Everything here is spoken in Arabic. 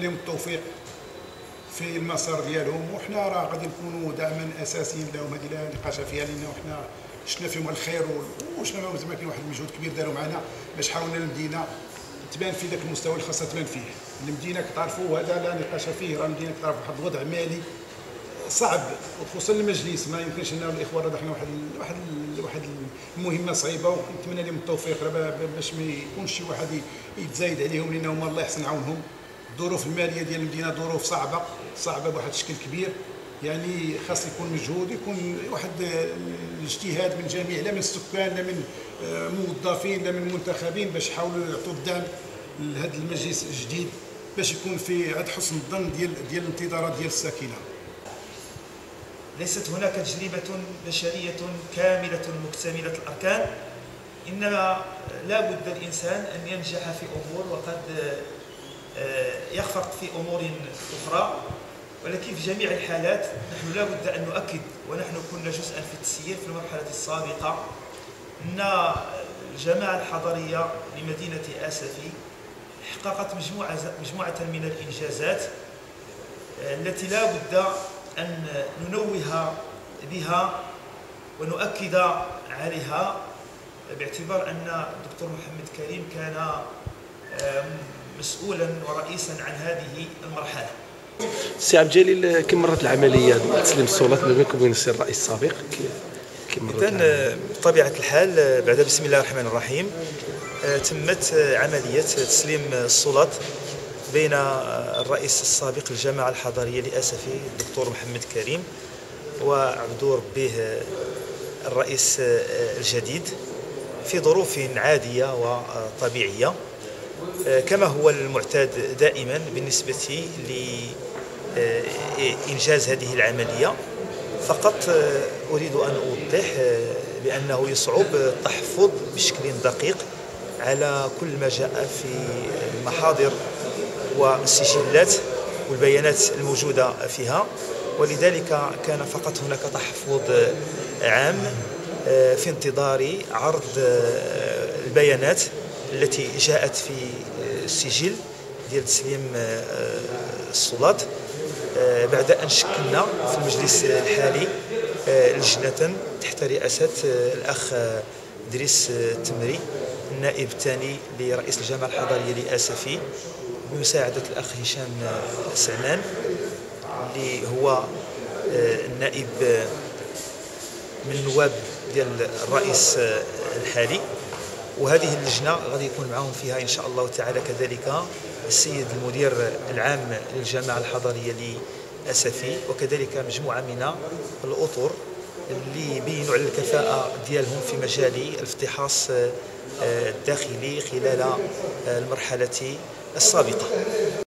لهم التوفيق في المسار ديالهم، وحنا راه غادي نكونوا دعما اساسيين لهم. هذه لا نقاش فيها، لان حنا شفنا فيهم الخير وشفنا زعما كاين واحد المجهود كبير داروا معنا باش حاولنا المدينه تبان في ذاك المستوى اللي خاصها تبان فيه. المدينه كتعرفوا هذا لا نقاش فيه، راه المدينه كتعرف واحد الوضع مالي صعب، وخصوصا المجلس ما يمكنش لنا الاخوان راه داخلين واحد المهمه صعيبه، ونتمنى لهم التوفيق باش ما يكونش شي واحد يتزايد عليهم، لانهم الله يحسن عونهم. الظروف الماليه ديال المدينه ظروف صعبه بواحد الشكل كبير، يعني خاص يكون مجهود، يكون واحد الاجتهاد من جميع، لا من السكان لا من موظفين لا من منتخبين، باش يحاولوا يعطوا الدعم لهذا المجلس الجديد باش يكون في عند حسن الظن ديال الانتظارات ديال الساكنه. ليست هناك تجربة بشرية كاملة مكتملة الأركان، إنما لا بد الإنسان أن ينجح في أمور وقد يخفق في أمور أخرى، ولكن في جميع الحالات نحن لا بد أن نؤكد، ونحن كنا جزءا في التسيير في المرحلة السابقة، أن الجماعة الحضرية لمدينة آسفي حققت مجموعة من الإنجازات التي لا بد أن ننوه بها ونؤكد عليها، باعتبار أن الدكتور محمد كريم كان مسؤولا ورئيسا عن هذه المرحلة. سي عبد الجليل، كم مرت العملية ديال تسليم السلطات ما بينكم وبين السي الرئيس السابق؟ إذن بطبيعة الحال بعد بسم الله الرحمن الرحيم تمت عملية تسليم السلطات بين الرئيس السابق للجماعة الحضرية لآسفي الدكتور محمد كريم وعبدو ربيه الرئيس الجديد في ظروف عادية وطبيعية، كما هو المعتاد دائما بالنسبة لإنجاز هذه العملية. فقط أريد أن أوضح بأنه يصعب التحفظ بشكل دقيق على كل ما جاء في المحاضر والسجلات والبيانات الموجودة فيها، ولذلك كان فقط هناك تحفظ عام في انتظار عرض البيانات التي جاءت في السجل ديال تسليم السلطات، بعد أن شكلنا في المجلس الحالي لجنة تحت رئاسة الأخ إدريس التمري النائب الثاني لرئيس الجماعة الحضرية لآسفي، بمساعدة الأخ هشام سعنان اللي هو النائب من النواب ديال الرئيس الحالي. وهذه اللجنة غادي يكون معهم فيها إن شاء الله تعالى كذلك السيد المدير العام للجماعة الحضرية لآسفي، وكذلك مجموعة من الأطر اللي يبينوا على الكفاءة ديالهم في مجال الافتحاص الداخلي خلال المرحلة السابقة.